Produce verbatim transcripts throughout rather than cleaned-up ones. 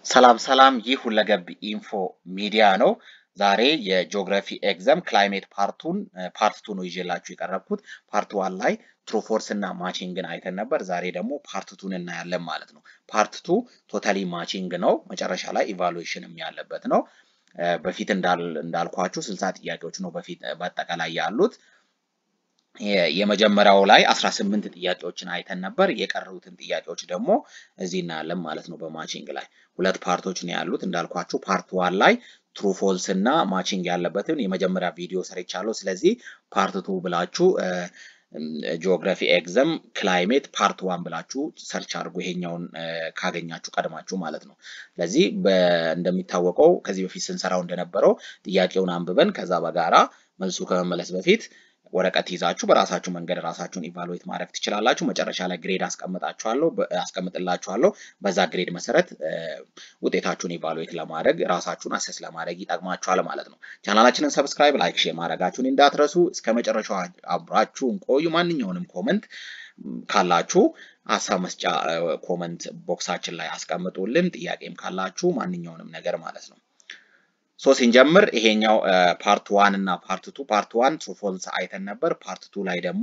ሰላም ሰላም ይህ ሁለገብ ኢንፎ ሚዲያ ነው። ዛሬ የጂኦግራፊ ኤግዛም ክላይሜት ፓርቱን ፓርት ቱ ነው ይዤላችሁ የቀረብኩት። ፓርት ዋን ላይ ትሩ ፎልስ እና ማቺንግን አይተን ነበር። ዛሬ ደግሞ ፓርት ቱን እናያለን ማለት ነው። ፓርት ቱ ቶታሊ ማቺንግ ነው። መጨረሻ ላይ ኢቫሉዌሽንም ያለበት ነው። በፊት እንዳል እንዳልኳችሁ ስልሳ ጥያቄዎች ነው በፊት በአጠቃላይ ያሉት። የመጀመሪያው ላይ አስራ ስምንት ጥያቄዎችን አይተን ነበር። የቀሩትን ጥያቄዎች ደግሞ እዚህ እናያለን ማለት ነው። በማቺንግ ላይ ሁለት ፓርቶች ነው ያሉት እንዳልኳችሁ። ፓርት ዋን ላይ ትሩ ፎልስ እና ማቺንግ ያለበትን የመጀመሪያ ቪዲዮ ሰርቻለሁ። ስለዚህ ፓርት ቱ ብላችሁ ጂኦግራፊ ኤግዛም ክላይሜት ፓርት ዋን ብላችሁ ሰርች አድርጉ፣ ይሄኛውን ካገኛችሁ ቀድማችሁ ማለት ነው። ስለዚህ እንደሚታወቀው ከዚህ በፊት ስንሰራው እንደነበረው ጥያቄውን አንብበን ከዛ በጋራ መልሱ ከመመለስ በፊት ወረቀት ይዛችሁ በራሳችሁ መንገድ ራሳችሁን ኢቫሉዌት ማድረግ ትችላላችሁ። መጨረሻ ላይ ግሬድ አስቀምጣችኋለሁ አስቀምጥላችኋለሁ። በዛ ግሬድ መሰረት ውጤታችሁን ኢቫሉዌት ለማድረግ ራሳችሁን አሰስ ለማድረግ ይጠቅማችኋል ማለት ነው። ቻናላችንን ሰብስክራይብ፣ ላይክ፣ ሼር ማድረጋችሁን እንዳትረሱ። እስከመጨረሻው አብራችሁን ቆዩ። ማንኛውንም ኮሜንት ካላችሁ ሀሳብ መስጫ ኮሜንት ቦክሳችን ላይ አስቀምጡልን። ጥያቄም ካላችሁ ማንኛውንም ነገር ማለት ነው። ሶ ሲንጀምር ይሄኛው ፓርት ዋን እና ፓርት ቱ ፓርት ዋን ትሩ ፎልስ አይተን ነበር። ፓርት ቱ ላይ ደግሞ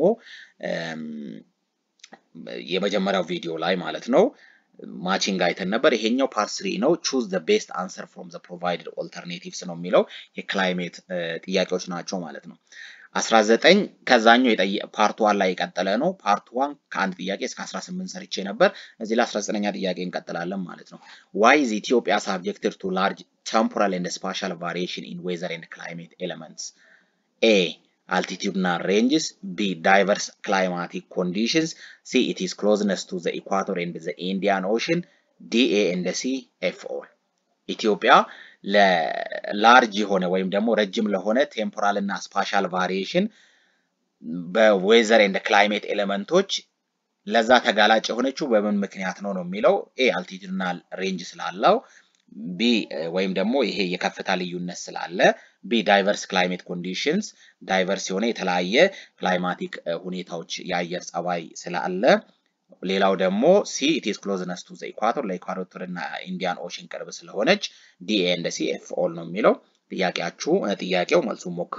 የመጀመሪያው ቪዲዮ ላይ ማለት ነው ማቺንግ አይተን ነበር። ይሄኛው ፓርት ስሪ ነው። choose the best answer from the provided alternatives ነው የሚለው የክላይሜት ጥያቄዎች ናቸው ማለት ነው። አስራ ዘጠኝ ከዛኛው ፓርት ዋን ላይ የቀጠለ ነው። ፓርት ዋን ከአንድ ጥያቄ እስከ አስራ ስምንት ሰርቼ ነበር። እዚህ ላይ አስራ ዘጠነኛ ጥያቄ እንቀጥላለን ማለት ነው። why is Ethiopia subjected to large temporal and spatial variation in weather and climate elements? A. altitudinal ranges. B. diverse climatic conditions. C. it is closeness to the equator and the Indian Ocean. D. A and C. F all. ኢትዮጵያ ለላርጅ የሆነ ወይም ደግሞ ረጅም ለሆነ ቴምፖራል እና ስፓሻል ቫሪዬሽን በዌዘር ኤንድ ክላይሜት ኤሌመንቶች ለዛ ተጋላጭ የሆነችው በምን ምክንያት ነው ነው የሚለው። ኤ አልቲቱድናል ሬንጅ ስላለው፣ ቢ ወይም ደግሞ ይሄ የከፍታ ልዩነት ስላለ፣ ቢ ዳይቨርስ ክላይሜት ኮንዲሽንስ ዳይቨርስ የሆነ የተለያየ ክላይማቲክ ሁኔታዎች የአየር ጸባይ ስላለ፣ ሌላው ደግሞ ሲ it is closeness to the equator ለኢኳቶር እና ኢንዲያን ኦሽን ቅርብ ስለሆነች ዲ ኤ and ሲ ኤፍ ኦል ነው የሚለው። ጥያቄያችሁ ጥያቄው መልሱን ሞክሩ።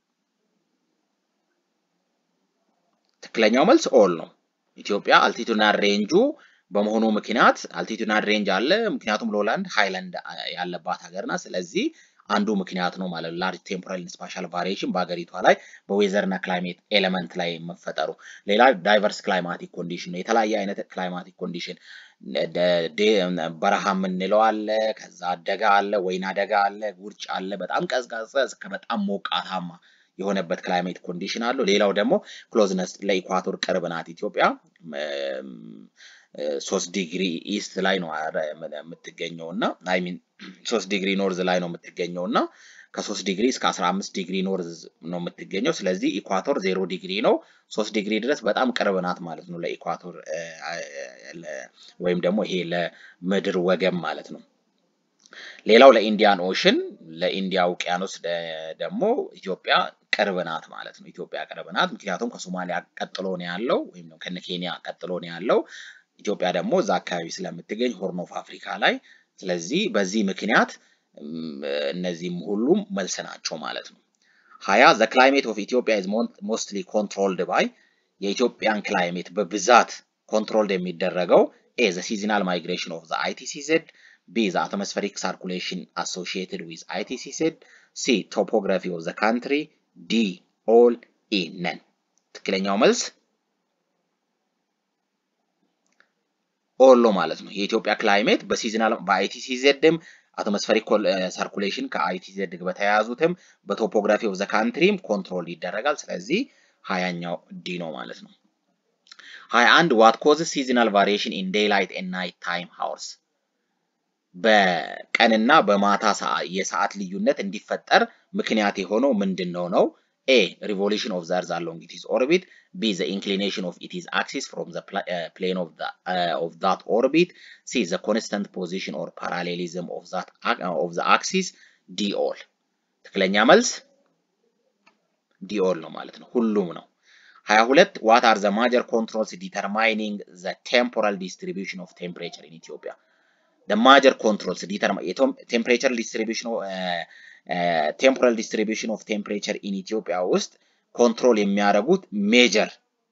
ትክክለኛው መልስ ኦል ነው። ኢትዮጵያ አልቲቱድናል ሬንጁ በመሆኑ ምክንያት አልቲቱድናል ሬንጅ አለ፣ ምክንያቱም ሎላንድ ሃይላንድ ያለባት ሀገርና ስለዚህ አንዱ ምክንያት ነው ማለት ላርጅ ቴምፖራል ስፓሻል ቫሪዬሽን በአገሪቷ ላይ በዌዘር እና ክላይሜት ኤሌመንት ላይ መፈጠሩ። ሌላ ዳይቨርስ ክላይማቲክ ኮንዲሽን ነው። የተለያየ አይነት ክላይማቲክ ኮንዲሽን በረሃ የምንለው አለ፣ ከዛ ደጋ አለ፣ ወይና ደጋ አለ፣ ውርጭ አለ፣ በጣም ቀዝቃዛ እስከ በጣም ሞቃታማ የሆነበት ክላይሜት ኮንዲሽን አለው። ሌላው ደግሞ ክሎዝነስ ለኢኳቶር ቅርብ ናት ኢትዮጵያ። ሶስት ዲግሪ ኢስት ላይ ነው የምትገኘውና አይ ሚን ሶስት ዲግሪ ኖርዝ ላይ ነው የምትገኘውና ከ3 ዲግሪ እስከ አስራ አምስት ዲግሪ ኖርዝ ነው የምትገኘው። ስለዚህ ኢኳቶር ዜሮ ዲግሪ ነው፣ ሶስት ዲግሪ ድረስ በጣም ቅርብ ናት ማለት ነው ለኢኳቶር ወይም ደግሞ ይሄ ለምድር ወገብ ማለት ነው። ሌላው ለኢንዲያን ኦሽን ለኢንዲያ ውቅያኖስ ደግሞ ኢትዮጵያ ቅርብ ናት ማለት ነው። ኢትዮጵያ ቅርብ ናት ምክንያቱም ከሶማሊያ ቀጥሎ ነው ያለው ወይም ነው ከኬንያ ቀጥሎ ነው ያለው። ኢትዮጵያ ደግሞ እዛ አካባቢ ስለምትገኝ ሆርን ኦፍ አፍሪካ ላይ፣ ስለዚህ በዚህ ምክንያት እነዚህም ሁሉም መልስ ናቸው ማለት ነው። ሀያ the climate of Ethiopia is mostly controlled by የኢትዮጵያን ክላይሜት በብዛት ኮንትሮልድ የሚደረገው A the seasonal migration of the I T C Z, B the atmospheric circulation associated with I T C Z, C topography of the country, D all, E none. ትክክለኛው መልስ ኦል ነው ማለት ነው። የኢትዮጵያ ክላይሜት በሲዝናል በአይቲሲዜድም አትሞስፌሪክ ሰርኩሌሽን ከአይቲዜድ ጋር በተያያዙትም በቶፖግራፊ ኦፍ ዘ ካንትሪም ኮንትሮል ይደረጋል። ስለዚህ ሀያኛው ዲ ነው ማለት ነው። ሀያ አንድ what causes seasonal variation in daylight and night time hours? በቀንና በማታ የሰዓት ልዩነት እንዲፈጠር ምክንያት የሆነው ምንድነው ነው? A revolution of the earth along its orbit, B the inclination of its axis from the pl uh, plane of the uh, of that orbit, C the constant position or parallelism of that uh, of the axis, D all. ትክክለኛ መልስ D all ነው ማለት ነው። ሁሉም ነው። ሀያ ሁለት what are the major controls determining the temporal distribution of temperature in Ethiopia? the major controls determine temperature distribution of uh, uh, temporal distribution of temperature in Ethiopia ውስጥ control የሚያደርጉት major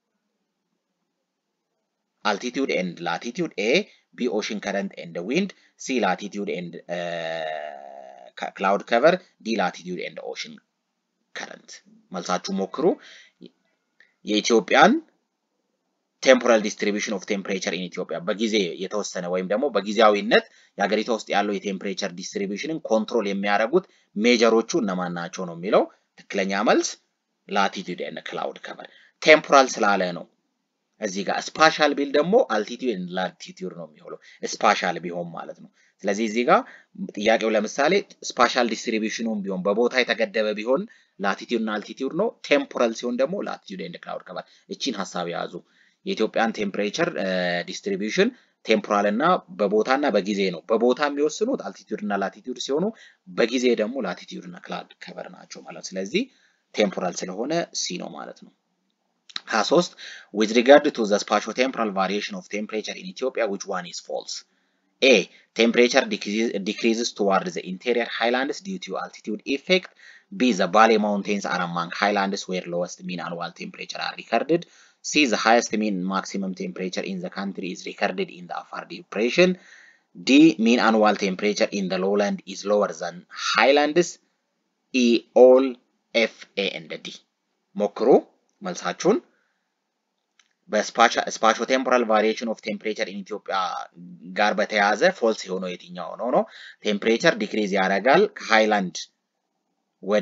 altitude and latitude, A, B, ocean current and the wind, C, latitude and uh, cloud cover, D, latitude and ocean current. መልሳችሁ ሞክሩ። የኢትዮጵያን temporal distribution of temperature in Ethiopia በጊዜ የተወሰነ ወይም ደግሞ በጊዜያዊነት የሀገሪቷ ውስጥ ያለው የቴምፕሬቸር ዲስትሪቢዩሽንን ኮንትሮል የሚያደርጉት ሜጀሮቹ እነማን ናቸው ነው የሚለው። ትክክለኛ መልስ latitude and cloud cover። ቴምፖራል ስላለ ነው። እዚህ ጋር ስፓሻል ቢል ደግሞ altitude and latitude ነው የሚሆነው ስፓሻል ቢሆን ማለት ነው። ስለዚህ እዚህ ጋር ጥያቄው ለምሳሌ ስፓሻል ዲስትሪቢዩሽኑን ቢሆን በቦታ የተገደበ ቢሆን latitude እና altitude ነው። ቴምፖራል ሲሆን ደግሞ latitude and cloud cover። እቺን ሐሳብ ያዙ። የኢትዮጵያን ቴምፕሬቸር ዲስትሪቢዩሽን ቴምፖራል እና በቦታና በጊዜ ነው። በቦታ የሚወስኑት altitude እና latitude ሲሆኑ በጊዜ ደግሞ latitude እና cloud cover ናቸው ማለት። ስለዚህ ቴምፖራል ስለሆነ ሲ ነው ማለት ነው። ሀያ ሶስት with regard to the spatio-temporal variation of temperature in Ethiopia, which one is false? A, temperature decreases, decreases toward the interior highlands due to altitude effect. B, the Bali mountains are among highlands where lowest mean annual temperature are recorded. C, the highest mean maximum temperature in the country is recorded in the Afar Depression. D, mean annual temperature in the lowland is lower than highlands. E, all F, A and D. ሞክሩ መልሳችሁን። በስፓሾ ቴምፖራል ቫሪዬሽን ኦፍ ቴምፕሬቸር ኢን ኢትዮጵያ ጋር በተያያዘ ፎልስ የሆነው የትኛው ነው ነው? ቴምፕሬቸር ዲክሪዝ ያደርጋል ከሃይላንድ ወደ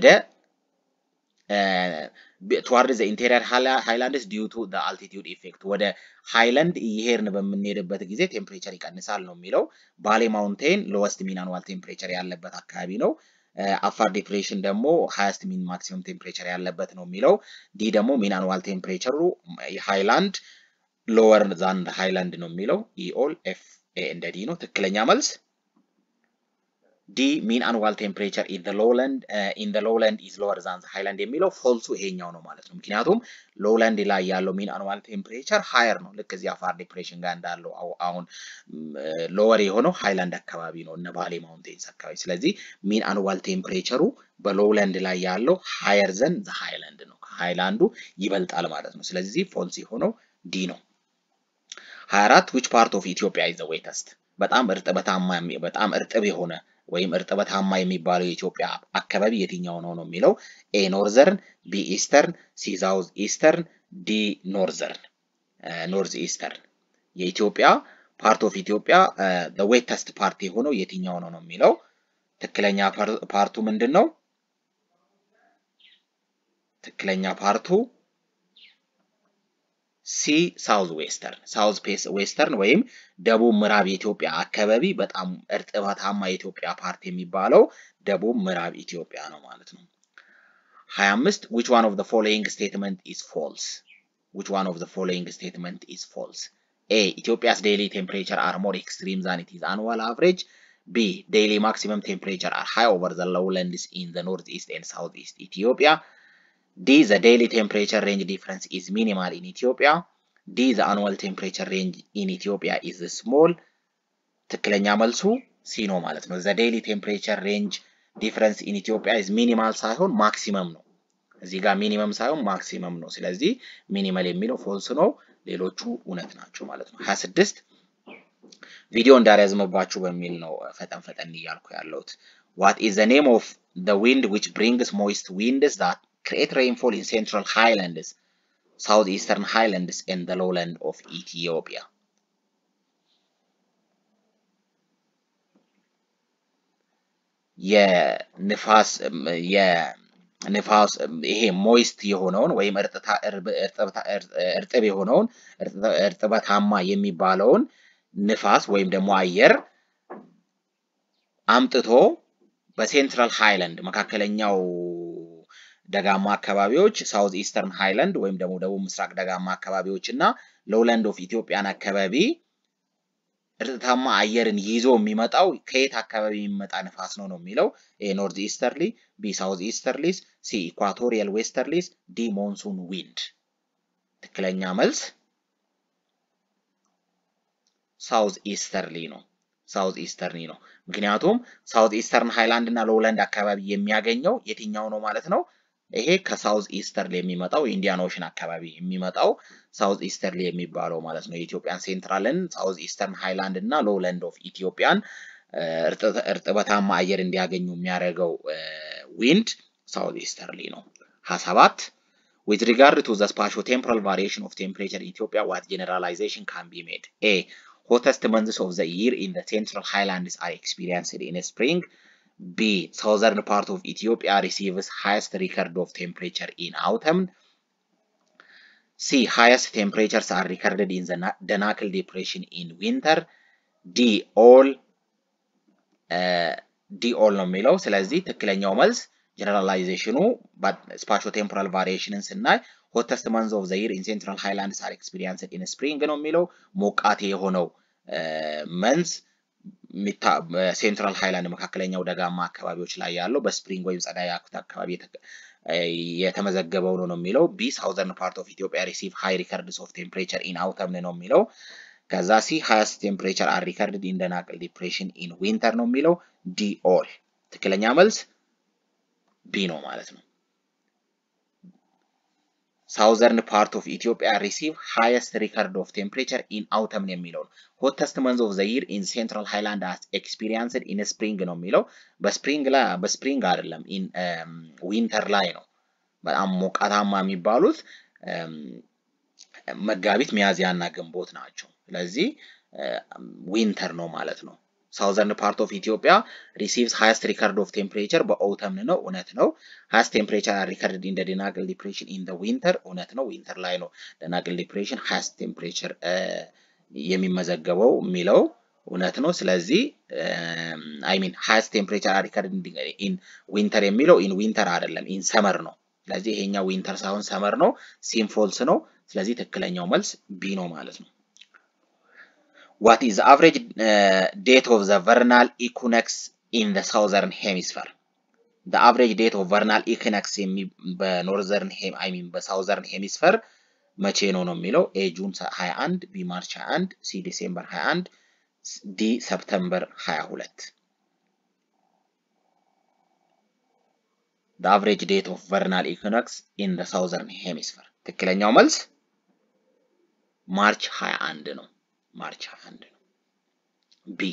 toward the interior highlands due to the altitude effect ወደ ሃይላንድ ይሄርን በምንሄድበት ጊዜ ቴምፕሬቸር ይቀንሳል ነው የሚለው። ባሌ ማውንቴን ሎወስት ሚን አኑዋል ቴምፕሬቸር ያለበት አካባቢ ነው። አፋር ዲፕሬሽን ደግሞ ሃይስት ሚን ማክሲመም ቴምፕሬቸር ያለበት ነው የሚለው። ዲ ደግሞ ሚን አኑዋል ቴምፕሬቸሩ ሃይላንድ ሎወር ዛን ሃይላንድ ነው የሚለው። ኢ ኦል ኤፍ ኤ እንደ ዲ ነው። ትክክለኛ መልስ D, mean annual temperature in the lowland uh, in the lowland is lower than the highland የሚለው ፎልሱ ይሄኛው ነው ማለት ነው። ምክንያቱም lowland ላይ ያለው mean annual temperature higher ነው። ልክ እዚህ አፋር ዲፕሬሽን ጋር እንዳለው አሁን lower የሆነው highland አካባቢ ነው እነ ባሌ ማውንቴንስ አካባቢ። ስለዚህ mean annual temperature በlowland ላይ ያለው higher than the highland ነው። ሃይላንዱ ይበልጣል ማለት ነው። ስለዚህ ፎልስ የሆነው ዲ ነው። ሀያ አራት which part of Ethiopia is the wettest? በጣም እርጥበታማ በጣም እርጥብ የሆነ ወይም እርጥበታማ የሚባለው የኢትዮጵያ አካባቢ የትኛው ነው ነው የሚለው። ኤ ኖርዘርን፣ ቢ ኢስተርን፣ ሲ ሳውዝ ኢስተርን፣ ዲ ኖርዘርን ኖርዝ ኢስተርን። የኢትዮጵያ ፓርት ኦፍ ኢትዮጵያ the wettest ፓርት የሆነው የትኛው ነው ነው የሚለው። ትክክለኛ ፓርቱ ምንድነው? ትክክለኛ ፓርቱ ሲ ሳውዝ ዌስተርን ሳውዝ ዌስተርን ወይም ደቡብ ምዕራብ የኢትዮጵያ አካባቢ በጣም እርጥበታማ የኢትዮጵያ ፓርት የሚባለው ደቡብ ምዕራብ ኢትዮጵያ ነው ማለት ነው። ሀያ አምስት which one of the following statement is false? which one of the following statement is false? A, Ethiopia's daily temperature are more extreme than its annual average. B, daily maximum temperature are high over the lowlands in the northeast and southeast Ethiopia. D, the daily temperature range difference is minimal in Ethiopia. D, the annual temperature range in Ethiopia is small. ትክክለኛ መልሱ ሲ ነው ማለት ነው። the daily temperature range difference in Ethiopia is minimal ሳይሆን ማክሲመም ነው። እዚህ ጋር ሚኒመም ሳይሆን ማክሲመም ነው። ስለዚህ ሚኒማል የሚለው ፎልስ ነው። ሌሎቹ እውነት ናቸው ማለት ነው። ሀያ ስድስት ቪዲዮ እንዳያዝመባችሁ በሚል ነው ፈጠን ፈጠን እያልኩ ያለሁት። what is the name of the wind which brings moist winds that create rainfall in central highlands, southeastern highlands and the lowland of Ethiopia? የንፋስ የንፋስ ይሄ ሞይስት የሆነውን ወይም እርጥብ የሆነውን እርጥበታማ የሚባለውን ንፋስ ወይም ደግሞ አየር አምጥቶ በሴንትራል ሃይላንድ መካከለኛው ደጋማ አካባቢዎች ሳውዝ ኢስተርን ሃይላንድ ወይም ደግሞ ደቡብ ምስራቅ ደጋማ አካባቢዎችና ሎውላንድ ኦፍ ኢትዮጵያን አካባቢ እርጥበታማ አየርን ይዞ የሚመጣው ከየት አካባቢ የሚመጣ ንፋስ ነው ነው የሚለው። ኤ ኖርዝ ኢስተርሊ፣ ቢ ሳውዝ ኢስተርሊስ፣ ሲ ኢኳቶሪያል ዌስተርሊስ፣ ዲ ሞንሱን ዊንድ። ትክክለኛ መልስ ሳውዝ ኢስተርሊ ነው። ሳውዝ ኢስተርን ነው። ምክንያቱም ሳውዝ ኢስተርን ሃይላንድ እና ሎውላንድ አካባቢ የሚያገኘው የትኛው ነው ማለት ነው? ይሄ ከሳውዝ ኢስተርን የሚመጣው ኢንዲያን ኦሽን አካባቢ የሚመጣው ሳውዝ ኢስተርን የሚባለው ማለት ነው። የኢትዮጵያን ሴንትራልን ሳውዝ ኢስተርን ሃይላንድ እና ሎውላንድ ኦፍ ኢትዮጵያን እርጥበታማ አየር እንዲያገኙ የሚያደርገው ዊንድ ሳውዝ ኢስተርሊ ነው። ሃያ ሰባት with regard to the spatio-temporal variation of temperature in Ethiopia, what generalization can be made? A. Hottest months of the year in the central highlands are experienced in spring. B. Southern part of Ethiopia receives highest record of temperature in autumn. C. Highest temperatures are recorded in the Danakil depression in winter. D. All uh, D. all ነው የሚለው። ስለዚህ ትክክለኛው መልስ ጀነራላይዜሽኑ ስፓሾ ቴምፖራል ቫሪዬሽንን ስናይ ሆተስት መንዝ ኦፍ ዘ ይር ኢን ሴንትራል ሃይላንድስ አር ኤክስፒሪየንስድ ኢን ስፕሪንግ ነው የሚለው። ሞቃቴ የሆነው መንዝ ሴንትራል ሃይላንድ መካከለኛው ደጋማ አካባቢዎች ላይ ያለው በስፕሪንግ ወይም ጸደይ አካባቢ የተመዘገበው ነው የሚለው። ቢ ሳውዘርን ፓርት ኦፍ ኢትዮጵያ ሪሲቭ ሃይ ሪከርድስ ኦፍ ቴምፕሬቸር ኢን አውተምን ነው የሚለው። ከዛ ሲ ሃይስት ቴምፕሬቸር አር ሪከርድድ ኢን ደናቅል ዲፕሬሽን ኢን ዊንተር ነው የሚለው። ዲ ኦል ትክክለኛ መልስ ቢ ነው ማለት ነው። ሳውዘርን ፓርት ኦፍ ኢትዮጵያ ሪሲቭ ሃይስት ሪከርድ ኦፍ ቴምፕሬቸር ኢን አውተም የሚለው ነው። ሆተስት መንዝ ኦፍ ዘ ይር ኢን ሴንትራል ሃይላንድ አስ ኤክስፒሪየንስድ ኢን ስፕሪንግ ነው የሚለው። በስፕሪንግ ላይ በስፕሪንግ አይደለም ኢን ዊንተር ላይ ነው በጣም ሞቃታማ የሚባሉት መጋቢት ሚያዝያና ግንቦት ናቸው። ስለዚህ ዊንተር ነው ማለት ነው። Southern part of Ethiopia receives highest record of temperature በautumn ነው እውነት ነው። highest temperature are recorded in the Danakil depression in the winter እውነት ነው። ዊንተር ላይ ነው Danakil depression highest temperature የሚመዘገበው የሚለው እውነት ነው። ስለዚህ I mean highest temperature are recorded in winter የሚለው in winter አይደለም in summer ነው። ስለዚህ ይሄኛው ዊንተር ሳይሆን ሰመር ነው። ሲም ፎልስ ነው። ስለዚህ ትክክለኛው መልስ ቢ ነው ማለት ነው። What is the average uh, date of the vernal equinox in the southern hemisphere? The average date of vernal equinox in the northern hem I mean the southern hemisphere መቼ ነው ነው የሚለው። A ጁን ሃያ አንድ B ማርች ሃያ አንድ C ዲሴምበር ሃያ አንድ D ሰፕተምበር ሃያ ሁለት The average date of vernal equinox in the southern hemisphere ትክክለኛው መልስ ማርች ሃያ አንድ ነው። ማርች ሃያ አንድ ነው። B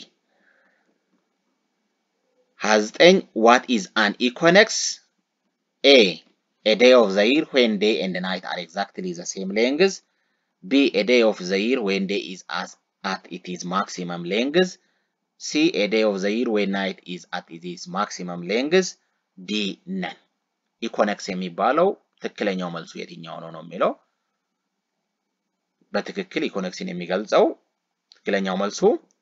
ሃያ ዘጠኝ What is an equinox? A a day of the year when day and night are exactly the same length. B a day of the year when day is as at its maximum length. C a day of the year when night is at its maximum length. D none. equinox የሚባለው ትክክለኛው መልሱ የትኛው ነው ነው የሚለው። በትክክል ኢኮኖክስን የሚገልጸው ትክክለኛው መልሱ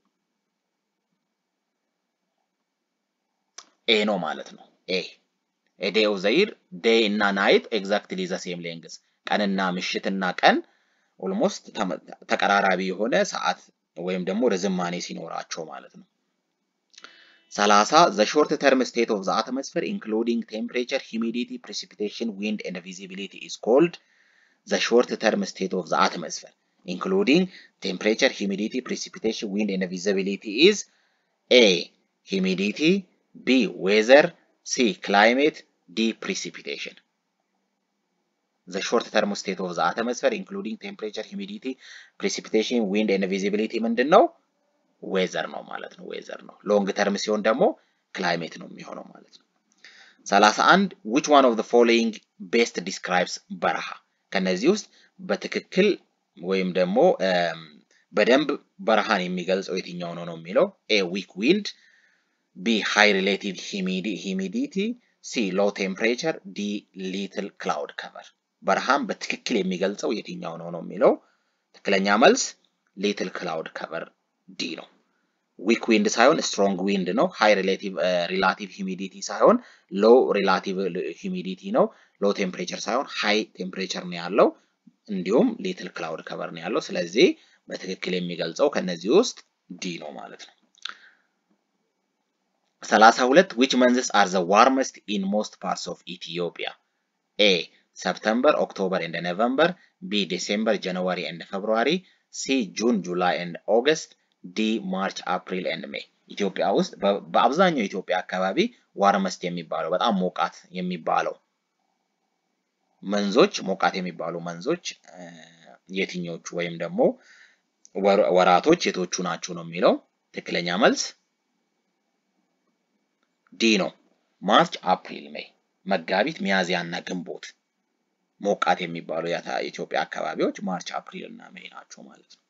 ኤ ነው ማለት ነው። ኤ a day of the year day እና night exactly the same length ቀንና ምሽትና ቀን almost ተቀራራቢ የሆነ ሰዓት ወይም ደግሞ ርዝማኔ ሲኖራቸው ማለት ነው። ሰላሳ the short term state of the atmosphere including temperature, humidity, precipitation, wind and visibility is called the short term state of the atmosphere including temperature, humidity, precipitation, wind and visibility is A humidity, B weather, C climate, D precipitation. The short term state of the atmosphere including temperature, humidity, precipitation, wind and visibility ምንድነው? weather ነው ማለት ነው። weather ነው። long term ሲሆን ደግሞ climate ነው የሚሆነው ማለት ነው። ሰላሳ አንድ which one of the following best describes በረሃ ከነዚህ ውስጥ በትክክል ወይም ደግሞ በደንብ በረሃን የሚገልጸው የትኛው ነው ነው የሚለው። A weak wind, B high relative humidity, C low temperature, D little cloud cover. በረሃን በትክክል የሚገልጸው የትኛው ነው ነው የሚለው። ትክክለኛ መልስ little cloud cover D ነው። weak wind ሳይሆን strong wind ነው። high relative uh, relative humidity ሳይሆን low relative humidity ነው። low temperature ሳይሆን high temperature ነው ያለው። እንዲሁም little cloud cover ነው ያለው። ስለዚህ በትክክል የሚገልጸው ከነዚህ ውስጥ D ነው ማለት ነው። ሰላሳ ሁለት which months are the warmest in most parts of Ethiopia? A September, October and November, B December, January and February, C June, July and August, ዲ ማርች አፕሪል ኤንድ ሜይ ኢትዮጵያ ውስጥ በአብዛኛው ኢትዮጵያ አካባቢ ዋርመስት የሚባለው በጣም ሞቃት የሚባለው መንዞች ሞቃት የሚባሉ መንዞች የትኞቹ ወይም ደግሞ ወራቶች የቶቹ ናቸው ነው የሚለው ትክክለኛ መልስ ዲ ነው ማርች አፕሪል ሜይ መጋቢት ሚያዝያና ግንቦት ሞቃት የሚባሉ የኢትዮጵያ አካባቢዎች ማርች አፕሪል እና ሜይ ናቸው ማለት ነው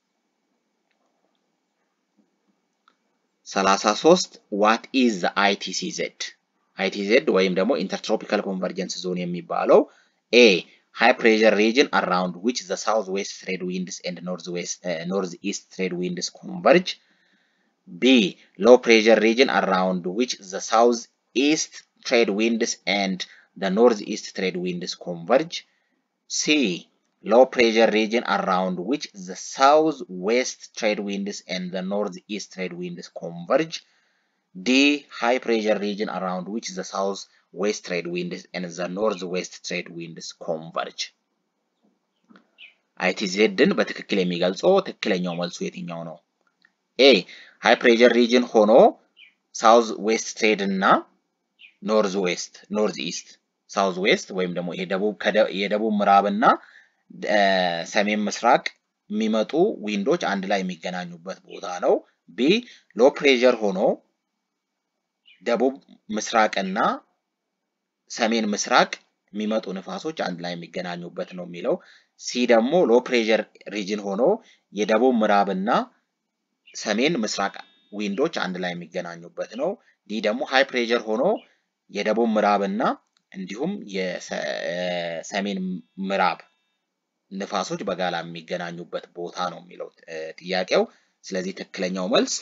ሰላሳ ሶስት what is the I T C Z I T Z ወይም ደግሞ intertropical convergence zone የሚባለው A high pressure region around which the southwest trade winds and northwest uh, northeast trade winds converge B low pressure region around which the southeast trade winds and the northeast trade winds converge C low pressure region around which the southwest trade winds and the northeast trade winds converge. D high pressure region around which the southwest trade winds and the northwest trade winds converge. I T Z ድን በትክክል የሚገልጸው ትክክለኛው መልሱ የትኛው ነው? A high pressure region ሆኖ southwest trade እና northwest northeast southwest ወይም ደግሞ የደቡብ የደቡብ ምዕራብና ሰሜን ምስራቅ የሚመጡ ዊንዶች አንድ ላይ የሚገናኙበት ቦታ ነው ቢ ሎ ፕሬሸር ሆኖ ደቡብ ምስራቅና ሰሜን ምስራቅ የሚመጡ ንፋሶች አንድ ላይ የሚገናኙበት ነው የሚለው ሲ ደግሞ ሎ ፕሬሸር ሪጅን ሆኖ የደቡብ ምዕራብና ሰሜን ምስራቅ ዊንዶች አንድ ላይ የሚገናኙበት ነው ዲ ደግሞ ሃይ ፕሬሸር ሆኖ የደቡብ ምዕራብና እንዲሁም የሰሜን ምዕራብ ንፋሶች በጋላ የሚገናኙበት ቦታ ነው የሚለው ጥያቄው ስለዚህ ትክክለኛው መልስ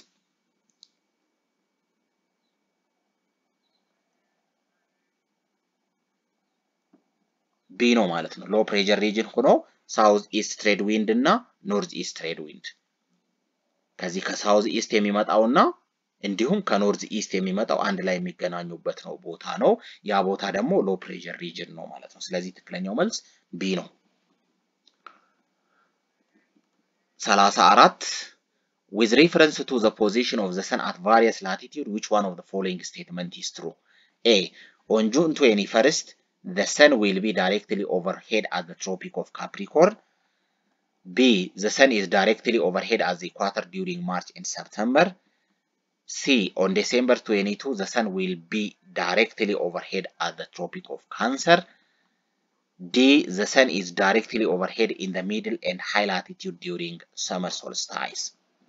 ቢ ነው ማለት ነው ሎ ፕሬሸር ሪጅን ሆኖ ሳውዝ ኢስት ትሬድ ዊንድ እና ኖርዝ ኢስት ትሬድ ዊንድ ከዚህ ከሳውዝ ኢስት የሚመጣውና እንዲሁም ከኖርዝ ኢስት የሚመጣው አንድ ላይ የሚገናኙበት ነው ቦታ ነው ያ ቦታ ደግሞ ሎ ፕሬሸር ሪጅን ነው ማለት ነው ስለዚህ ትክክለኛው መልስ ቢ ነው ሰላሳ አራት with reference to the position of the sun at various latitude which one of the following statement is true A on June twenty-first the sun will be directly overhead at the tropic of Capricorn B the sun is directly overhead at the equator during March and September C on December twenty-second the sun will be directly overhead at the tropic of Cancer D the sun is directly overhead in the middle and high latitude during summer solstice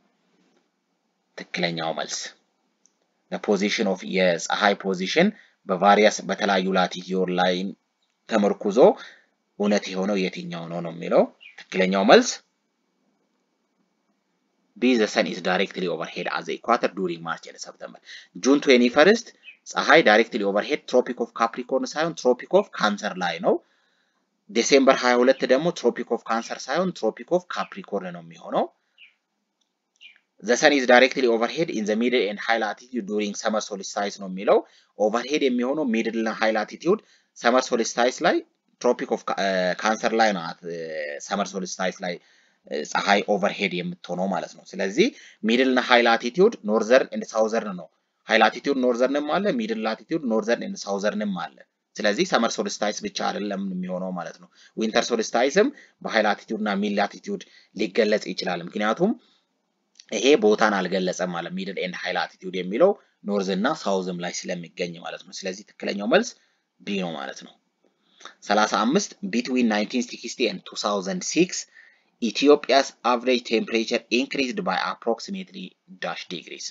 ትክክለኛው መልስ the position of yes a high position በቫሪያስ በተለያዩ ላቲቲዩድ ላይ ተመርኩዞ እውነት የሆነው የትኛው ነው ነው የሚለው ትክክለኛው መልስ B the sun is directly overhead at the equator during March and September June twenty-first ፀሐይ directly overhead tropic of Capricorn ሳይሆን tropic of Cancer ላይ ነው ዲሴምበር ሃያ ሁለት ደግሞ tropic of Cancer ሳይሆን tropic of Capricorn ነው የሚሆነው The sun is directly overhead in the middle and high latitude during summer solstice ነው የሚለው overhead የሚሆነው middle እና high latitude summer solstice ላይ tropic of uh, Cancer ላይ ነው summer solstice ላይ ፀሐይ overhead የምትሆነው ማለት ነው ስለዚህ middle እና high latitude northern and southern ነው high latitude northernም አለ middle latitude northern and southernም አለ ስለዚህ summer solstice ብቻ አይደለም የሚሆነው ማለት ነው winter solsticeም በhigh latitude እና mid latitude ሊገለጽ ይችላል ምክንያቱም ይሄ ቦታን አልገለጸም ማለት middle and high latitude የሚለው ኖርዝ እና ሳውዝም ላይ ስለሚገኝ ማለት ነው ስለዚህ ትክክለኛው መልስ ቢ ነው ማለት ነው ሰላሳ አምስት between nineteen sixty and two thousand six Ethiopia's average temperature increased by approximately dash degrees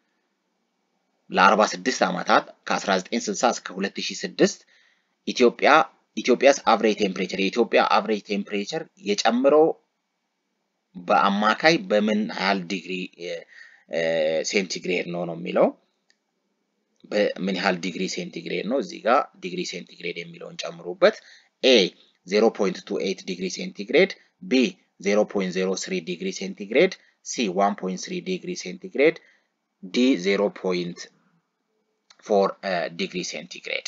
ለ46 ዓመታት ከ1960 እስከ ሁለት ሺህ ስድስት ኢትዮጵያ Ethiopia's average temperature የኢትዮጵያ average temperature የጨመረው በአማካይ በምን ያህል ዲግሪ ሴንቲግሬድ ነው ነው የሚለው በምን ያህል ዲግሪ ሴንቲግሬድ ነው እዚህ ጋር ዲግሪ ሴንቲግሬድ የሚለውን ጨምሩበት A zero point two eight ዲግሪ ሴንቲግሬድ B zero point zero three ዲግሪ ሴንቲግሬድ C one point three ዲግሪ ሴንቲግሬድ D zero point four ዲግሪ ሴንቲግሬድ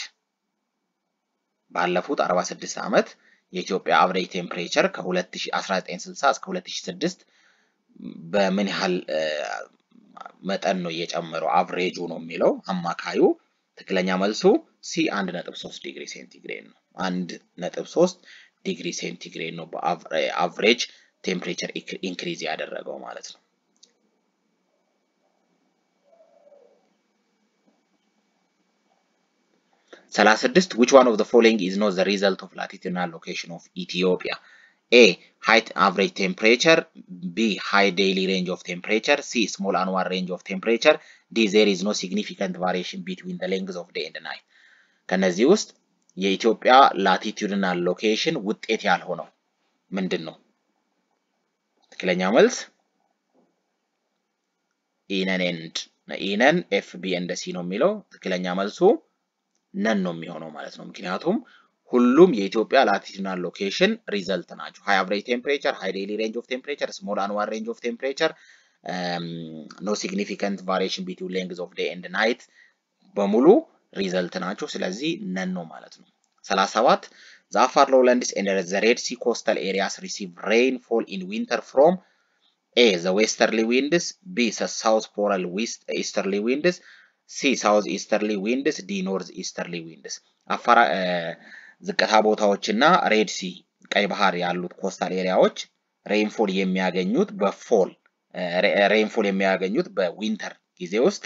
ባለፉት አርባ ስድስት ዓመት የኢትዮጵያ አቨሬጅ ቴምፕሬቸር ከ1960 እስከ ሁለት ሺህ ስድስት በምን ያህል መጠን ነው እየጨመረው አቨሬጁ ነው የሚለው አማካዩ ትክክለኛ መልሱ ሲ one point three ዲግሪ ሴንቲግሬድ ነው one point three ዲግሪ ሴንቲግሬድ ነው በአቨሬጅ ቴምፕሬቸር ኢንክሪዝ ያደረገው ማለት ነው thirty-six which one of the following is not the result of latitudinal location of Ethiopia A. Height average temperature. B. High daily range of temperature. C. Small annual range of temperature. D. There is no significant variation between the lengths of day and night. ከነዚህ ውስጥ የኢትዮጵያ ላቲቱድናል ሎኬሽን ውጤት ያልሆነው ምንድነው? ትክክለኛ መልስ ኢነን ኤንድ ኢነን ኤፍ ቢ ኤንድ ሲ ነው የሚለው ትክክለኛ መልሱ ነን ነው የሚሆነው ማለት ነው ምክንያቱም ሁሉም የኢትዮጵያ ላቲቱድናል ሎኬሽን ሪዘልት ናቸው ሃይ አቨሬጅ ቴምፕሬቸር ሃይ ዴይሊ ሬንጅ ኦፍ ቴምፕሬቸር ስሞል አኑዋል ሬንጅ ኦፍ ቴምፕሬቸር ኖ ሲግኒፊካንት ቫሪዬሽን ቢትዊን ሌንግዝ ኦፍ ዴይ ኤንድ ናይት በሙሉ ሪዘልት ናቸው ስለዚህ ነን ነው ማለት ነው thirty-seven the upper lowlands and the Red Sea coastal areas receive rainfall in winter from A. the westerly winds B. the south polar west easterly winds C. south easterly winds D. north easterly winds አፋር ዝቅታ ቦታዎችና ሬድ ሲ ቀይ ባህር ያሉት ኮስታል ኤሪያዎች ሬንፎል የሚያገኙት በፎል ሬንፎል የሚያገኙት በዊንተር ጊዜ ውስጥ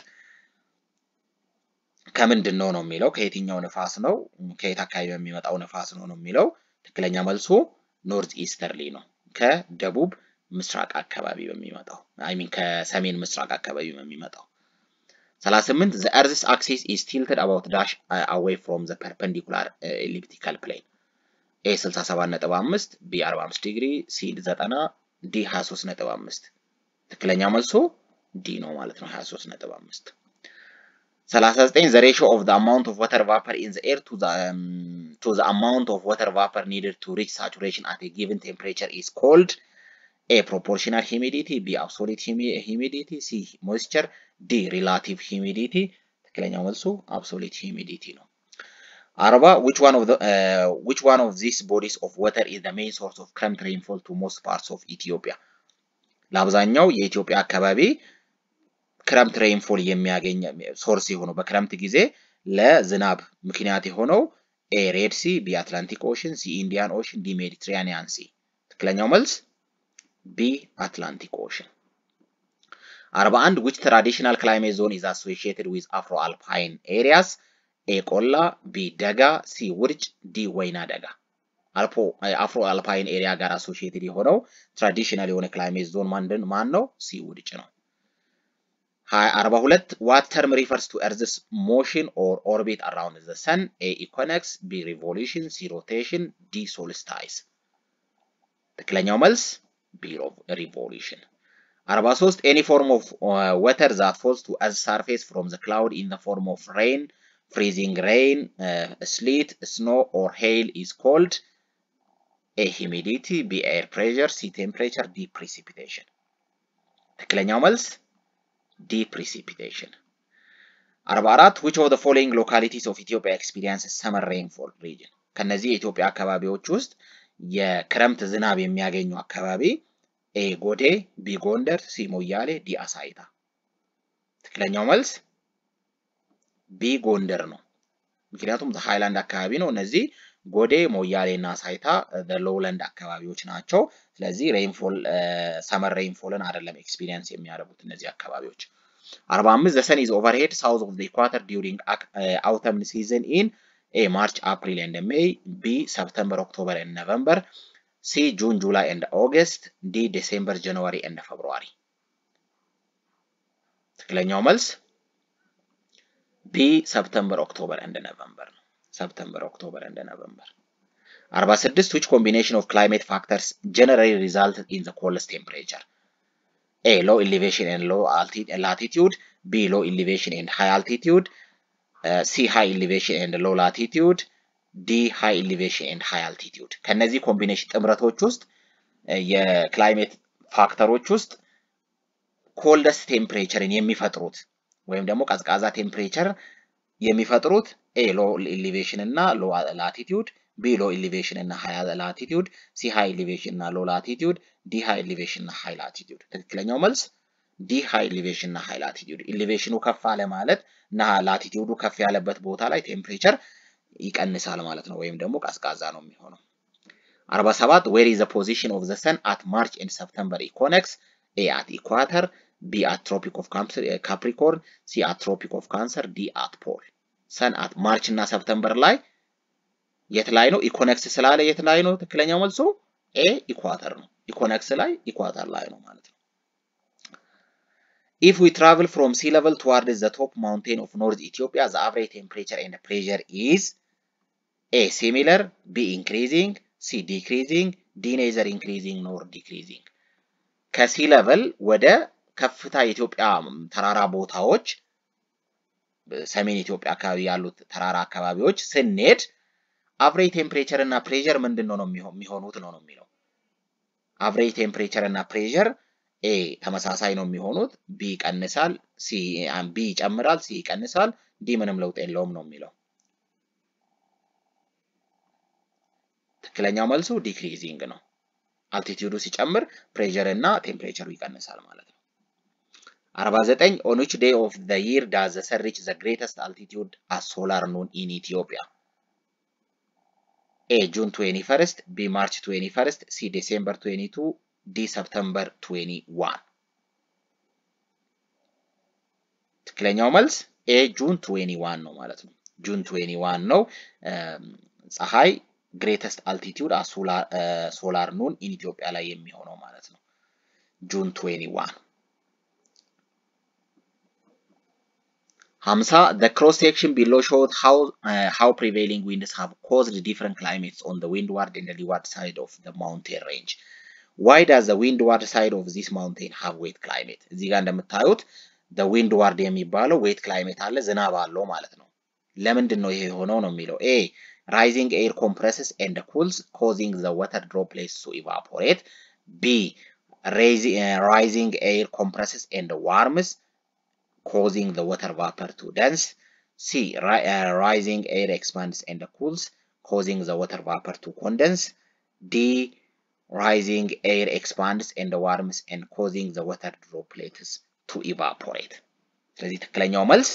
ከምንድነው ነው የሚለው ከየትኛው ንፋስ ነው ከየት አካባቢ የሚመጣው ንፋስ ነው ነው የሚለው ትክክለኛ መልሱ ኖርዝ ኢስተርሊ ነው ከደቡብ ምስራቅ አካባቢ በሚመጣው አይ ሚን ከሰሜን ምስራቅ አካባቢ በሚመጣው thirty-eight the earth's axis is tilted about dash uh, away from the perpendicular uh, elliptical plane A sixty-seven point five B forty-five ዲግሪ C ninety D twenty-three point five ትክክለኛ መልሱ D ነው ማለት ነው twenty-three point five thirty-nine the ratio of the amount of water vapor in the air to the um, to the amount of water vapor needed to reach saturation at a given temperature is called A. proportional humidity B. absolute humidity C. moisture D. relative humidity ትክክለኛው መልሱ absolute humidity ነው forty which one of the uh, which one of these bodies of water is the main source of ክረምት rainfall to most parts of Ethiopia ለአብዛኛው የኢትዮጵያ አካባቢ ክረምት ሬንፎል የሚያገኝ ሶርስ የሆነው በክረምት ጊዜ ለዝናብ ምክንያት የሆነው A. red sea B. atlantic ocean C. indian ocean D. mediterranean sea ትክክለኛው መልስ B. Atlantic Ocean. forty-one which traditional climate zone is associated with Afro-alpine areas? A. ቆላ B. ደጋ C. ውርጭ D. ወይና ደጋ አልፖ Afro-alpine area ጋር associated የሆነው traditional የሆነ climate zone ማንደን ማን ነው C. ውርጭ ነው forty-two what term refers to Earth's motion or orbit around the sun? A. equinox B. revolution C. rotation D. solstice ትክክለኛው መልስ B. revolution. forty-three any form of uh, water that falls to Earth's surface from the cloud in the form of rain, freezing rain, uh, sleet, snow or hail is called A. humidity B. air pressure C. temperature D. precipitation ትክክለኛው መልስ D. precipitation. forty-four which of the following localities of Ethiopia experiences summer rainfall region ከነዚህ የኢትዮጵያ አካባቢዎች ውስጥ የክረምት ዝናብ የሚያገኙ አካባቢ A. ጎዴ B. ጎንደር C. ሞያሌ D. አሳይታ ትክክለኛው መልስ B. ጎንደር ነው ምክንያቱም ሃይላንድ አካባቢ ነው እነዚህ ጎዴ ሞያሌና አሳይታ the lowland አካባቢዎች ናቸው ስለዚህ ሬንፎል ሰመር ሬንፎልን አይደለም ኤክስፒሪየንስ የሚያደርጉት እነዚህ አካባቢዎች forty-five the sun is overhead south of the equator during uh, autumn season in A. March, April and May B. September, October and November C. June, July and August D. December, January and February ትክክለኛው መልስ B. September, October and November September, October and November forty-six which combination of climate factors generally result in the coldest temperature A. low elevation and low latitude B. low elevation and high altitude Uh, C. high elevation and low latitude D. high elevation and high altitude ከነዚህ ኮምቢኔሽን ጥምረቶች ውስጥ የክላይሜት ፋክተሮች ውስጥ ኮልደስት ቴምፕሬቸርን የሚፈጥሩት ወይም ደግሞ ቀዝቃዛ ቴምፕሬቸር የሚፈጥሩት A. low elevation እና low latitude B low elevation እና high latitude C high elevation እና low latitude D high elevation እና high latitude ትክክለኛው መልስ D high elevation እና high latitude elevation ከፍ አለ ማለት እና latitude ከፍ ያለበት ቦታ ላይ ቴምፕሬቸር ይቀንሳል ማለት ነው ወይም ደግሞ ቀዝቃዛ ነው የሚሆነው forty-seven where is the position of the sun at March and September equinox A at equator B at tropic of Capricorn C at tropic of Cancer D at pole sun at March እና September ላይ የት ላይ ነው ኢኮኔክስ ስላለ የት ላይ ነው ትክክለኛው መልሱ A ኢኳተር ነው ኢኮኔክስ ላይ ኢኳተር ላይ ነው ማለት ነው If we travel from sea level towards the top mountain of North Ethiopia the average temperature and pressure is A similar B increasing C decreasing D neither increasing nor decreasing ከሲ ሌቨል ወደ ከፍታ ኢትዮጵያ ተራራ ቦታዎች ሰሜን ኢትዮጵያ አካባቢ ያሉት ተራራ አካባቢዎች ስንሄድ average temperature እና pressure ምንድነው ነው የሚሆኑት ነው ነው የሚለው average temperature እና pressure A ተመሳሳይ ነው የሚሆኑት B ይቀንሳል C B ይጨምራል C ይቀንሳል D ምንም ለውጥ የለውም ነው የሚለው ትክክለኛው መልሱ decreasing ነው altitude ሲጨምር pressure እና temperature ይቀንሳል ማለት ነው forty-nine on which day of the year does the sun reach the greatest altitude as solar noon in Ethiopia A June twenty-first B March twenty-first C December twenty-second D September twenty-first ትክክለኛው መልስ A June twenty-first ነው ማለት ነው June twenty-first ነው ፀሐይ greatest altitude as solar uh, solar noon in Ethiopia ላይ የሚሆነው ማለት ነው June twenty-first fifty the cross section below showed how uh, how prevailing winds have caused different climates on the windward and the leeward side of the mountain range why does the windward side of this mountain have wet climate እዚህ ጋር እንደምታዩት the windward የሚባለው wet climate አለ ዝናብ አለው ማለት ነው ለምንድን ነው ይሄ ሆነው ነው የሚለው A rising air compresses and cools causing the water droplets to evaporate B rising, uh, rising air compresses and warms causing the water vapor to dense C ri uh, rising air expands and cools causing the water vapor to condense D rising air expands and warms and causing the water droplets to evaporate ስለዚህ ትክክለኛው መልስ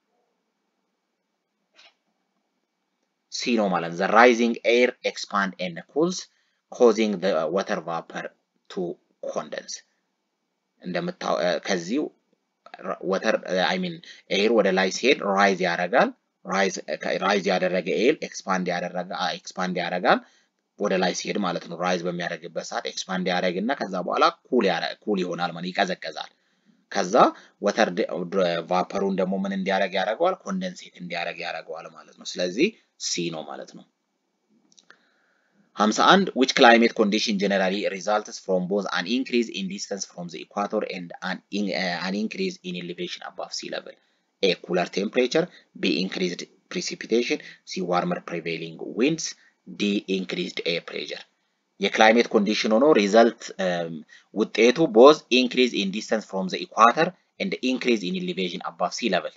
C ነው ማለት the rising air expand and cools causing the water vapor to condense እንደምታው ከዚህ water I mean air ወደ ላይ ሲሄድ rise ያደርጋል rise rise ያደረገ air expand ያደረገ expand ያደርጋል ወደ ላይ ሲሄድ ማለት ነው rise በሚያደርግበት ሰዓት expand ያደርግና ከዛ በኋላ cool ያደርጋል cool ይሆናል ማለት ይቀዘቅዛል ከዛ water vaporውን ደግሞ ምን እንዲያደርግ ያደርጋል condensate እንዲያደርግ ያደርጋል ማለት ነው ስለዚህ C ነው ማለት ነው fifty-one which climate condition generally results from both an increase in distance from the equator and an, in, uh, an increase in elevation above sea level A cooler temperature B increased precipitation C warmer prevailing winds D increased air pressure የክላይሜት ኮንዲሽን ሆኖ ሪዛልት ውጤቱ both increase in distance from the equator and increase in elevation above sea level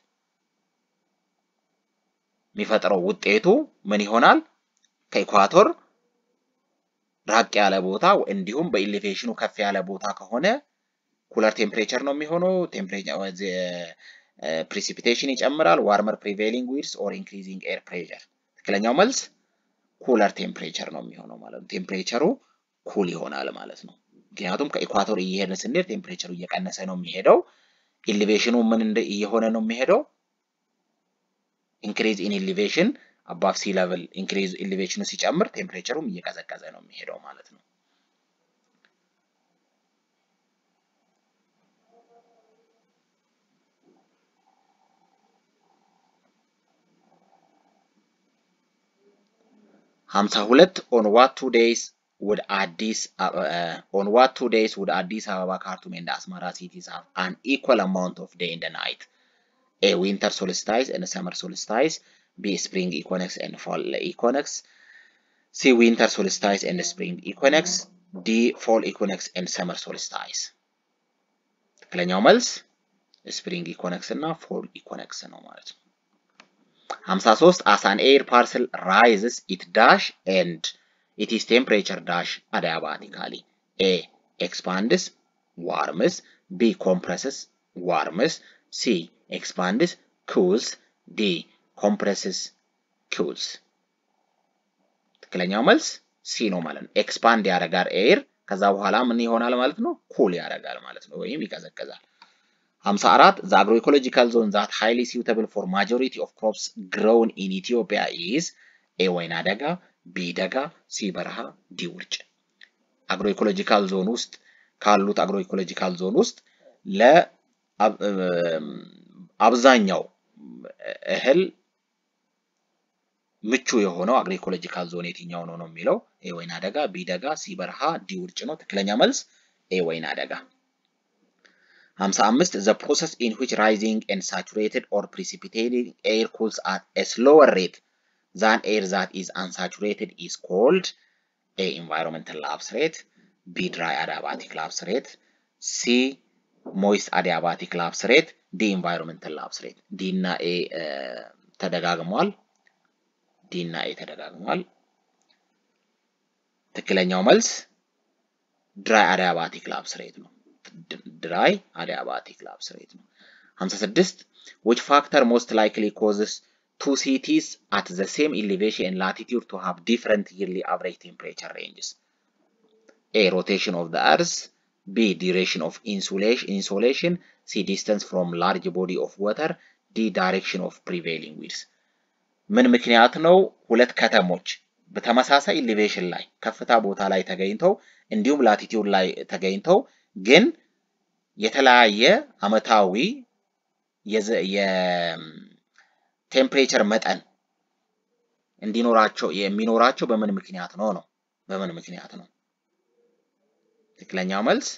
የሚፈጥረው ውጤቱ ምን ይሆናል ከኢኳቶር ራቅ ያለ ቦታ እንዲሁም በኤሌቬሽኑ ከፍ ያለ ቦታ ከሆነ ኩለር ቴምፕሬቸር ነው የሚሆነው ቴምፕሬቸር precipitation ይጨምራል warmer prevailing winds or increasing air pressure ትክክለኛው መልስ ኩለር ቴምፕሬቸር ነው የሚሆነው ማለት ነው ቴምፕሬቸሩ ኩል ይሆናል ማለት ነው ምክንያቱም ከኢኳቶር እየሄድን ስንሄድ ቴምፕሬቸሩ እየቀነሰ ነው የሚሄደው ኤሌቬሽኑ ምን እንደ እየሆነ ነው የሚሄደው increase in elevation above sea level increase elevation ሲጨምር ቴምፕሬቸሩም እየቀዘቀዘ ነው የሚሄደው ማለት ነው fifty-two on what two days would Addis uh, on what two days would Addis Ababa, Khartoum and Asmara cities have an equal amount of day and night A winter solstice and summer solstice B spring equinox and fall equinox C winter solstice and spring equinox D fall equinox and summer solstice ትክክለኛው መልስ spring equinox እና fall equinox ነው ማለት ነው fifty-three as an air parcel rises it dash and its temperature dash adiabatically. A. expands, warms. B. compresses, warms. C. expands, cools. D. compresses, cools. ትክክለኛው መልስ C ነው ማለት ነው። ኤክስፓንድ ያደርጋል ኤር ከዛ በኋላ ምን ይሆናል ማለት ነው? ኩል ያደርጋል ማለት ነው ወይም ይቀዘቅዛል። fifty-four The agroecological zone that highly suitable for majority of crops grown in Ethiopia is A. ወይና ደጋ፣ B. ደጋ፣ C. በረሃ፣ D. ውርጭ። agroecological zone ውስጥ ካሉት agroecological zone ውስጥ ለ አብዛኛው እህል ምቹ የሆነው agroecological zone የትኛው ነው ነው የሚለው A. ወይና ደጋ፣ B. ደጋ፣ C. በረሃ፣ D. ውርጭ ነው። ትክክለኛ መልስ A. ወይና ደጋ። fifty-five The process in which rising and saturated or precipitating air cools at a slower rate than air that is unsaturated is called A. environmental lapse rate, B. dry adiabatic lapse rate, C. moist adiabatic lapse rate, D. environmental lapse rate. D እና A ተደጋግሟል። D እና A ተደጋግሟል። ትክክለኛው መልስ dry adiabatic lapse rate ነው። dry adiabatic lapse rate ነው። fifty-six Which factor most likely causes two cities at the same elevation and latitude to have different yearly average temperature ranges? A. rotation of the earth, B. duration of insolation, insolation C. distance from large body of water, D. direction of prevailing winds. ምን ምክንያት ነው ሁለት ከተሞች በተመሳሳይ elevation ላይ ከፍታ ቦታ ላይ ተገኝተው እንዲሁም ላቲቲዩድ ላይ ተገኝተው ግን የተለያየ አመታዊ የቴምፕሬቸር መጠን እንዲኖራቸው የሚኖራቸው በምን ምክንያት ነው ነው በምን ምክንያት ነው? ትክክለኛው መልስ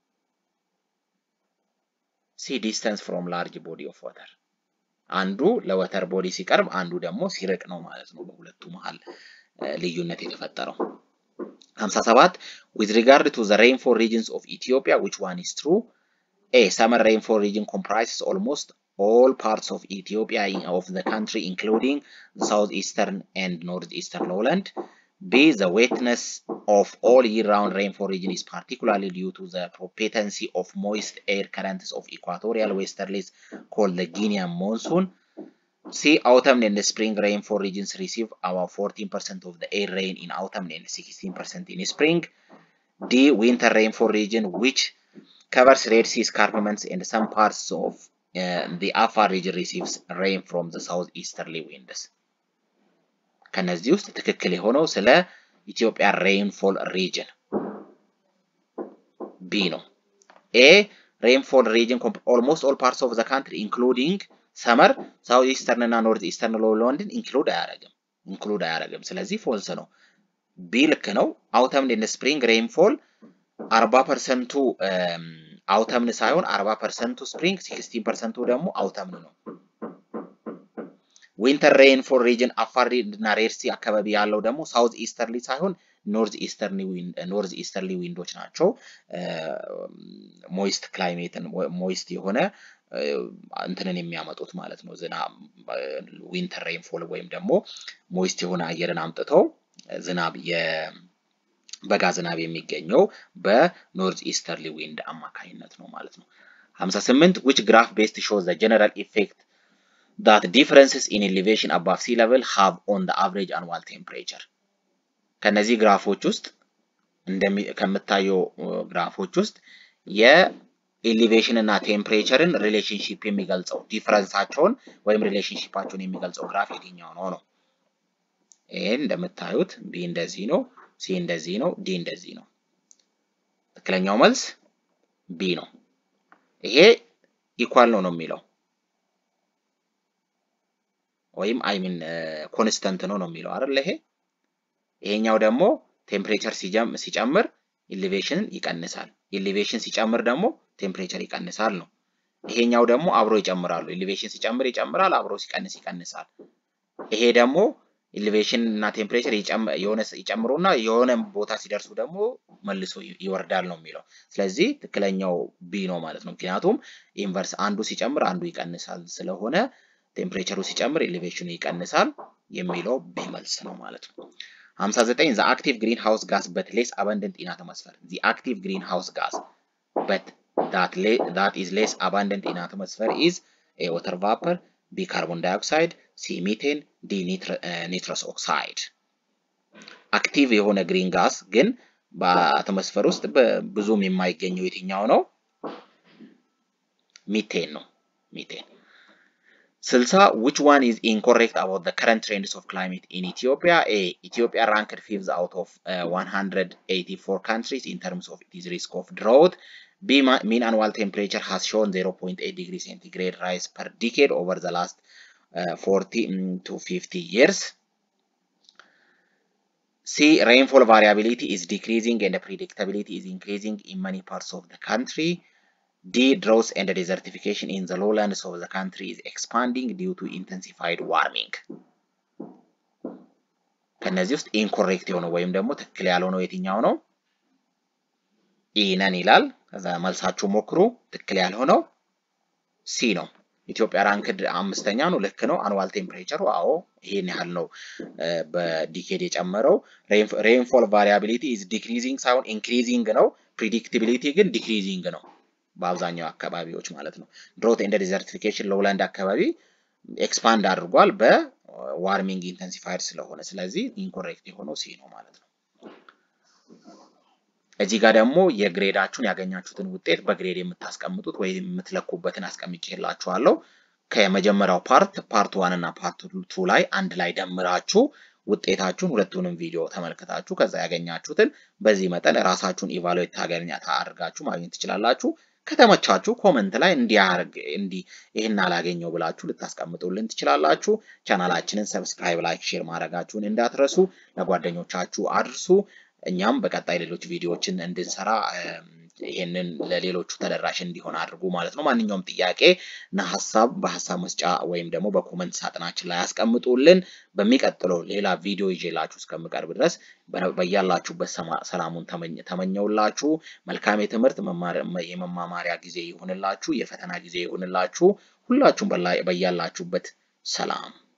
C. distance from large body of water አንዱ ለወተር ቦዲ ሲቀርብ አንዱ ደግሞ ሲርቅ ነው ማለት ነው በሁለቱ መሃል ልዩነት የተፈጠረው። fifty-seven With regard to the rainfall regions of Ethiopia, which one is true? A. Summer rainfall region comprises almost all parts of Ethiopia of the country, including the southeastern and northeastern lowland. B. The wetness of all year-round rainfall region is particularly due to the propensity of moist air currents of equatorial westerlies called the Guinean monsoon. C. Autumn and spring rainfall regions receive about fourteen percent of the air rain in autumn and sixteen percent in spring. D. Winter rainfall region, which covers Red Sea escarpments and some parts of uh, the Afar region receives rain from the southeasterly winds. ከነዚህ ውስጥ ትክክል የሆነው ስለ ኢትዮጵያ rainfall region B ነው። A. rainfall region almost all parts of the country including summer, southeastern እና northeastern lowland include አያረግም include አያረግም ስለዚህ false ነው። B ልክ ነው። autumn and spring rainfall forty percent autumn ሳይሆን forty percent spring sixteen percent ደግሞ autumn ነው። winter rainfall region አፋር እና ሬድ ሲ አካባቢ ያለው ደግሞ south easterly ሳይሆን north easterly wind north easterly windoች ናቸው። moist climate moist የሆነ እንትንን የሚያመጡት ማለት ነው። ዝናብ winter rainfall ወይም ደግሞ moist የሆነ አየርን አምጥተው ዝናብ የበጋ ዝናብ የሚገኘው በnorth easterly wind አማካኝነት ነው ማለት ነው። fifty-eight Which graph best shows the general effect that differences in elevation above sea level have on the average annual temperature? ከነዚህ ግራፎች ውስጥ እንደሚ ከምታየው ግራፎች ውስጥ የኤሌቬሽን እና ቴምፕሬቸርን ሪሌሽንሺፕ የሚገልጸው ዲፈረንሳቸውን ወይም ሪሌሽንሺፓቸውን የሚገልጸው ግራፍ የትኛው ነው ነው? ኤ እንደምታዩት ቢ እንደዚህ ነው፣ ሲ እንደዚህ ነው፣ ዲ እንደዚህ ነው። ትክክለኛው መልስ ቢ ነው። ይሄ ኢኳል ነው ነው የሚለው ወይም አይ ሚን ኮንስታንት ነው ነው የሚለው አይደል? ይሄ ይሄኛው ደግሞ ቴምፕሬቸር ሲጨምር ኤሌቬሽን ይቀንሳል፣ ኤሌቬሽን ሲጨምር ደግሞ ቴምፕሬቸር ይቀንሳል ነው። ይሄኛው ደግሞ አብሮ ይጨምራሉ፣ ኤሌቬሽን ሲጨምር ይጨምራል፣ አብሮ ሲቀንስ ይቀንሳል። ይሄ ደግሞ ኤሌቬሽን እና ቴምፕሬቸር የሆነ ይጨምሩና የሆነ ቦታ ሲደርሱ ደግሞ መልሶ ይወርዳል ነው የሚለው። ስለዚህ ትክክለኛው ቢ ነው ማለት ነው። ምክንያቱም ኢንቨርስ አንዱ ሲጨምር አንዱ ይቀንሳል ስለሆነ ቴምፕሬቸሩ ሲጨምር ኤሌቬሽኑ ይቀንሳል የሚለው ቢመልስ ነው ማለት ነው። ሃምሳ ዘጠኝ the active greenhouse gas but less abundant in atmosphere. The active greenhouse gas but that that is less abundant in atmosphere is A water vapor, B carbon dioxide, C methane, D nitrous oxide. አክቲቭ የሆነ ግሪን ጋስ ግን በአትሞስፌር ውስጥ ብዙም የማይገኘው የትኛው ነው? ሚቴን ነው። ሚቴን sixty which one is incorrect about the current trends of climate in Ethiopia? A Ethiopia ranked fifth out of uh, one hundred eighty-four countries in terms of its risk of drought. B mean annual temperature has shown zero point eight degrees centigrade rise per decade over the last uh, forty to fifty years. C rainfall variability is decreasing and the predictability is increasing in many parts of the country. D droughts and desertification in the lowlands of the country is expanding due to intensified warming. ከነዚህ ውስጥ ኢንኮሬክት የሆነው ወይም ደግሞ ትክክል ያልሆነው የትኛው ነው? ኢ ነን ይላል። ከዛ መልሳችሁ ሞክሩ። ትክክል ያልሆነው ሲ ነው። ኢትዮጵያ ራንክድ አምስተኛ ነው። ልክ ነው። አኑዋል ቴምፕሬቸሩ አዎ ይሄን ያህል ነው በዲኬድ የጨመረው። ሬንፎል ቫሪያቢሊቲ is decreasing ሳይሆን increasing ነው። ፕሪዲክቲቢሊቲ ግን decreasing ነው በአብዛኛው አካባቢዎች ማለት ነው። ድሮት ኤንድ ዲዘርቲፊኬሽን ሎውላንድ አካባቢ ኤክስፓንድ አድርጓል በዋርሚንግ ኢንተንሲፋይድ ስለሆነ ስለዚህ ኢንኮሬክት የሆነው ሲ ነው ማለት ነው። እዚህ ጋር ደግሞ የግሬዳችሁን ያገኛችሁትን ውጤት በግሬድ የምታስቀምጡት ወይ የምትለኩበትን አስቀምጬላችኋለሁ። ከመጀመሪያው ፓርት ፓርት one እና ፓርት two ላይ አንድ ላይ ደምራችሁ ውጤታችሁን ሁለቱንም ቪዲዮ ተመልክታችሁ ከዛ ያገኛችሁትን በዚህ መጠን ራሳችሁን ኢቫሉዌት ታገኛታ አድርጋችሁ ማግኘት ትችላላችሁ። ከተመቻችሁ ኮሜንት ላይ እንዲያርግ እንዲ ይሄን አላገኘው ብላችሁ ልታስቀምጡልን ትችላላችሁ። ቻናላችንን ሰብስክራይብ፣ ላይክ፣ ሼር ማድረጋችሁን እንዳትረሱ። ለጓደኞቻችሁ አድርሱ። እኛም በቀጣይ ሌሎች ቪዲዮዎችን እንድንሰራ ይሄንን ለሌሎቹ ተደራሽ እንዲሆን አድርጉ ማለት ነው። ማንኛውም ጥያቄ እና ሐሳብ በሐሳብ መስጫ ወይም ደግሞ በኮሜንት ሳጥናችን ላይ አስቀምጡልን። በሚቀጥለው ሌላ ቪዲዮ ይዤላችሁ እስከምቀርብ ድረስ በያላችሁበት ሰላሙን ተመኘውላችሁ። መልካም የትምህርት የመማማሪያ ጊዜ ይሁንላችሁ፣ የፈተና ጊዜ ይሁንላችሁ። ሁላችሁም በያላችሁበት ሰላም